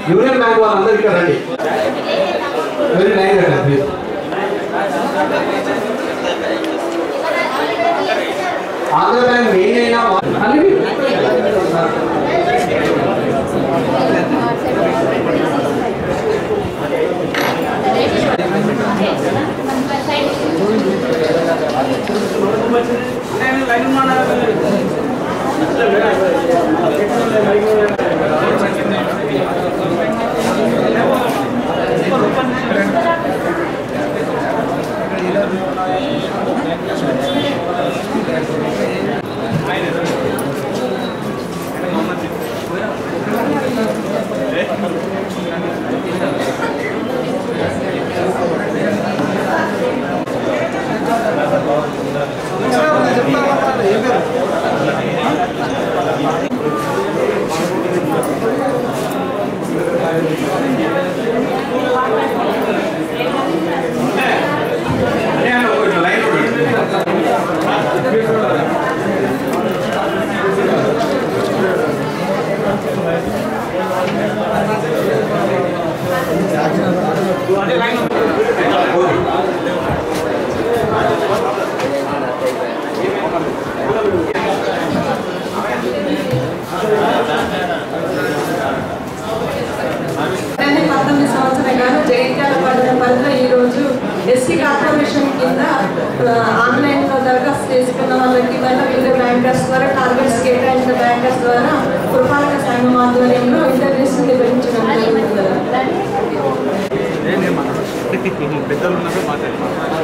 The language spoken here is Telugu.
యూనియన్ బ్యాంక్ వాళ్ళందరూ ఇక్కడ రండి. వెరీ నైస్ అండి ప్లీజ్. ఆంధ్ర బ్యాంక్ మెయిన్ అయినా జగిత్యాల పట్టణ పరిధిలో ఈరోజు ఎస్సీ కార్పొరేషన్ కింద ఆన్లైన్లో దరఖాస్తు చేసుకున్న వాళ్ళకి వివిధ బ్యాంకర్స్ ద్వారా టార్గెట్స్ కేటాయించిన బ్యాంకర్స్ ద్వారా పురపాలక సంఘం ఆధ్వర్యంలో ఇంటర్వ్యూస్ నిర్వహించడం జరుగుతుంది.